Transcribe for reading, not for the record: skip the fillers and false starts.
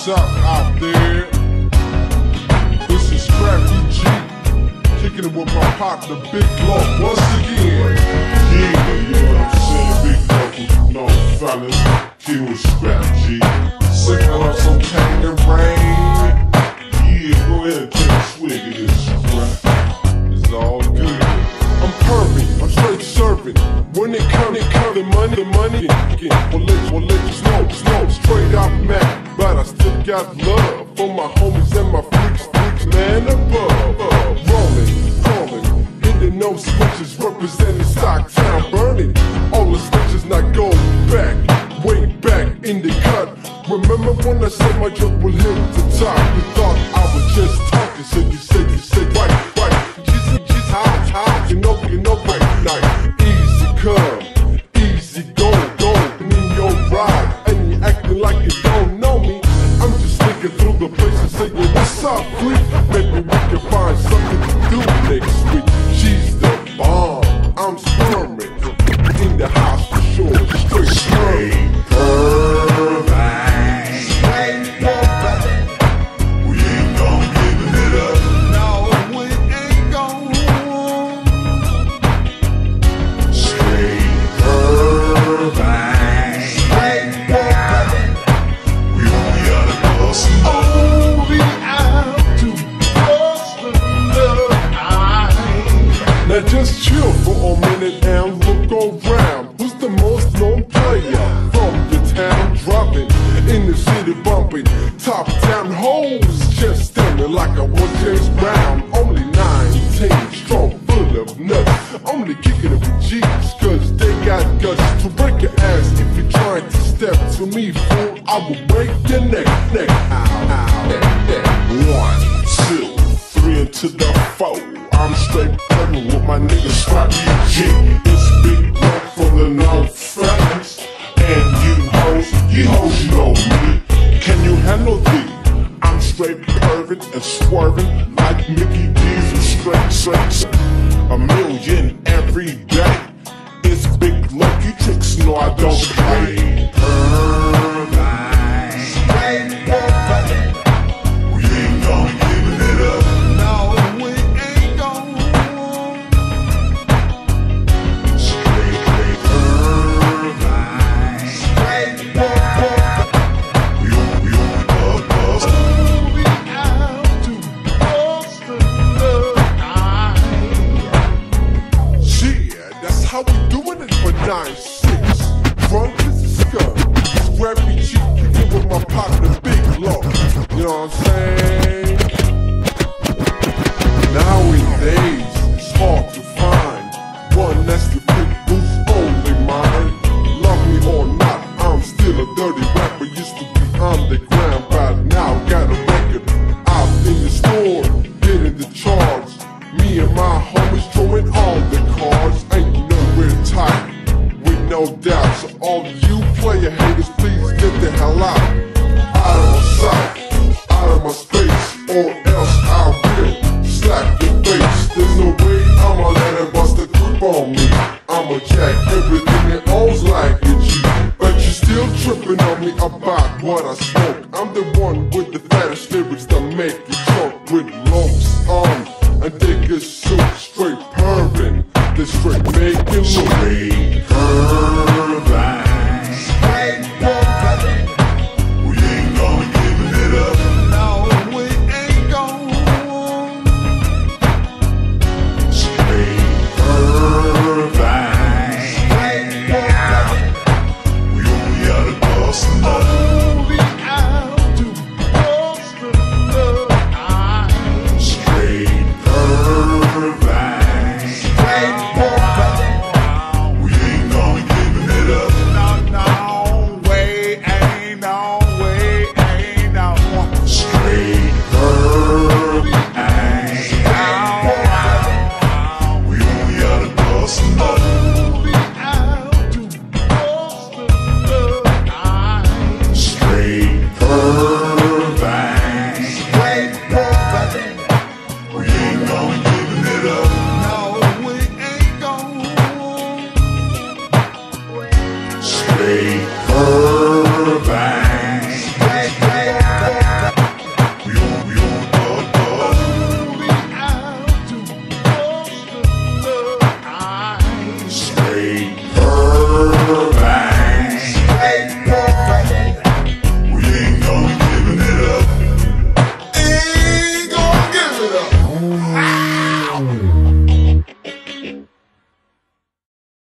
up out there? This is Scrappy G, kicking it with my partner Big Love once again. Yeah, you know what I'm saying? Big Love, you know, fellas, kicking with Scrappy G, sipping on some Candy Rain. Yeah, go ahead and take a swig of this, Scrap. It's all good. I'm Pervin, I'm straight serving. When it come the money, we'll let you know, straight out mad. But I still got love for my homies and my freaks, man above. Rolling, hitting no switches, representing Stocktown, burning. All the snitches not go back, way back in the cut. Remember when I said my joke will hit the top? You thought I was just talking, so you said right. She's high, you know, right. Easy come, easy go, in your ride, and you acting like you don't know me. I'm just thinking through the place and saying, what's up, freak? Maybe we can find something to do next week. She's the bomb, I'm squirming, in the house for sure, straight Pervin. Now just chill for a minute and look around. Who's the most known player from your town? Dropping in the city, bumping top down hoes, just standing like I was James Brown. Only 19, strong, full of nuts. Only kicking it with G's, cause they got guts to break your ass if you're trying to step to me, fool. I will break your neck. Ow. 1, 2, 3 into the 4. I'm straight Pervin with my nigga Scrappy G. It's Big Love from the North fellas. And you hoes, you know me. Can you handle the? I'm straight Pervin and swerving like Mickey D's and straight. A million every day. It's Big Love, you tricks know I don't play. How we doing it for 9-6? Drunk as a skunk, Scrappy G, kicking with my partner Big Love. You know what I'm saying? Nowadays, it's hard to find one that's the big who's only mine. Love me or not, I'm still a dirty rapper. Used to be underground, but now got a record out in the store, getting the charge. Me and my homies throwing all the cards. Ain't we're tight, with no doubt. So all you player haters, please get the hell out. Out of my sight, out of my space, or else I will slap your face. There's no way I'ma let it bust a grip on me. I'ma jack everything that owns like a G. But you still tripping on me about what I smoke. I'm the one with the fattest lyrics that make you choke. With lumps on and dig a soup, straight Pervin. Straight making